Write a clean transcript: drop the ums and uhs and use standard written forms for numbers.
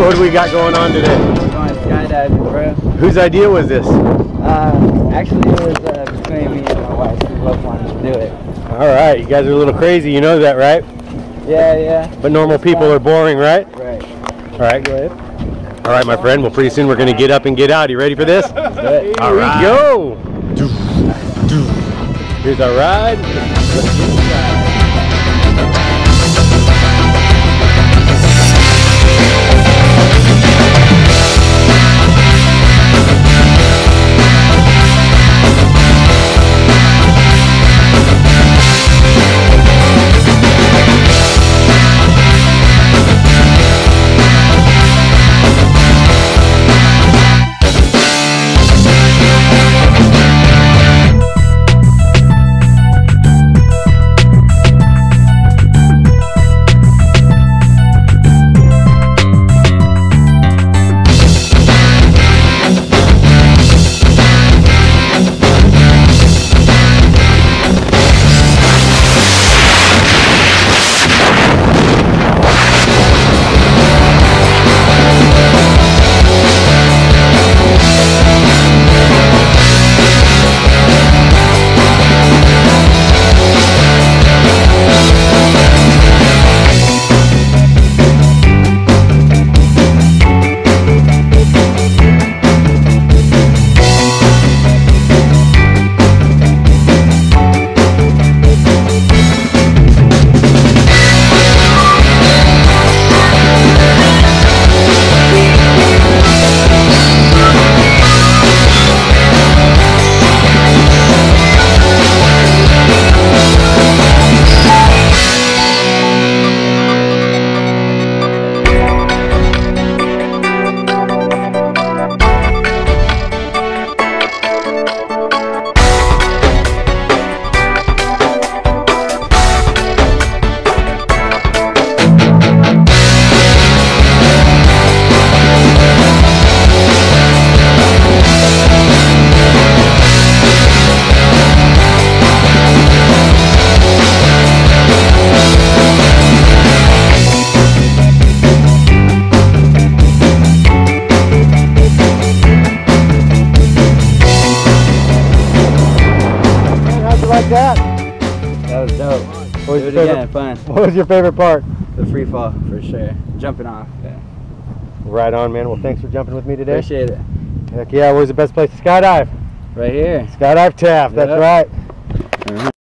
what do we got going on today? We're going skydiving, bro. Whose idea was this? Actually, it was between me and my wife. We both wanted to do it. All right, you guys are a little crazy, you know that, right? Yeah, yeah. But normal people are boring, right? Right. All right, go ahead. All right, my friend. Well, pretty soon we're going to get up and get out. You ready for this? Good. All right. Here we go. Here's our ride. Let's get inside. Like that? That was dope. What was Do it again, fun. What was your favorite part? The free fall, for sure. Jumping off. Yeah. Right on, man. Well, thanks for jumping with me today. Appreciate it. Heck yeah, where's the best place to skydive? Right here. Skydive Taft, that's right.